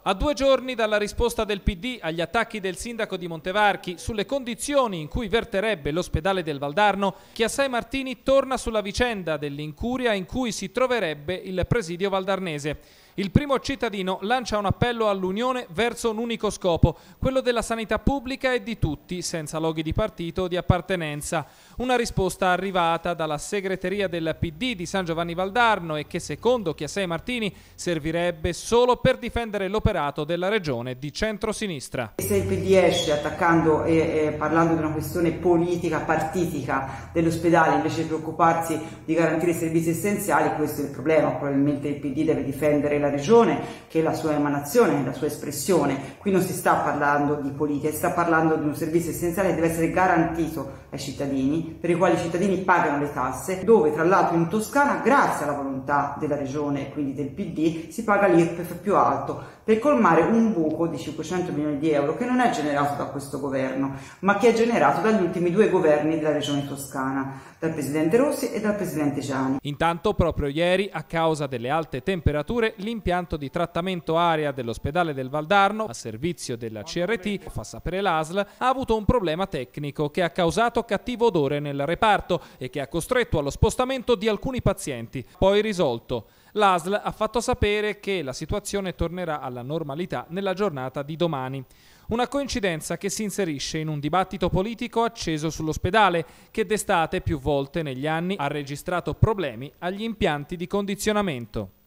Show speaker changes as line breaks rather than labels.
A 2 giorni dalla risposta del PD agli attacchi del sindaco di Montevarchi sulle condizioni in cui verterebbe l'ospedale del Valdarno, Chiassai Martini torna sulla vicenda dell'incuria in cui si troverebbe il presidio valdarnese. Il primo cittadino lancia un appello all'Unione verso un unico scopo, quello della sanità pubblica e di tutti, senza loghi di partito o di appartenenza. Una risposta arrivata dalla segreteria del PD di San Giovanni Valdarno e che, secondo Chiassai Martini, servirebbe solo per difendere l'operato della regione di centrosinistra.
Se il PD esce attaccando e parlando di una questione politica, partitica dell'ospedale, invece di preoccuparsi di garantire i servizi essenziali, questo è il problema. Probabilmente il PD deve difendere la regione, che è la sua emanazione, la sua espressione. Qui non si sta parlando di politica, si sta parlando di un servizio essenziale che deve essere garantito ai cittadini, per i quali i cittadini pagano le tasse, dove tra l'altro in Toscana, grazie alla volontà della regione e quindi del PD, si paga l'IRPEF più alto, per colmare un buco di 500 milioni di euro che non è generato da questo governo, ma che è generato dagli ultimi 2 governi della regione toscana, dal presidente Rossi e dal presidente Giani.
Intanto, proprio ieri, a causa delle alte temperature, l'impianto di trattamento aria dell'ospedale del Valdarno, a servizio della CRT, fa sapere l'ASL, ha avuto un problema tecnico che ha causato cattivo odore nel reparto e che ha costretto allo spostamento di alcuni pazienti, poi risolto. L'ASL ha fatto sapere che la situazione tornerà alla normalità nella giornata di domani. Una coincidenza che si inserisce in un dibattito politico acceso sull'ospedale che d'estate più volte negli anni ha registrato problemi agli impianti di condizionamento.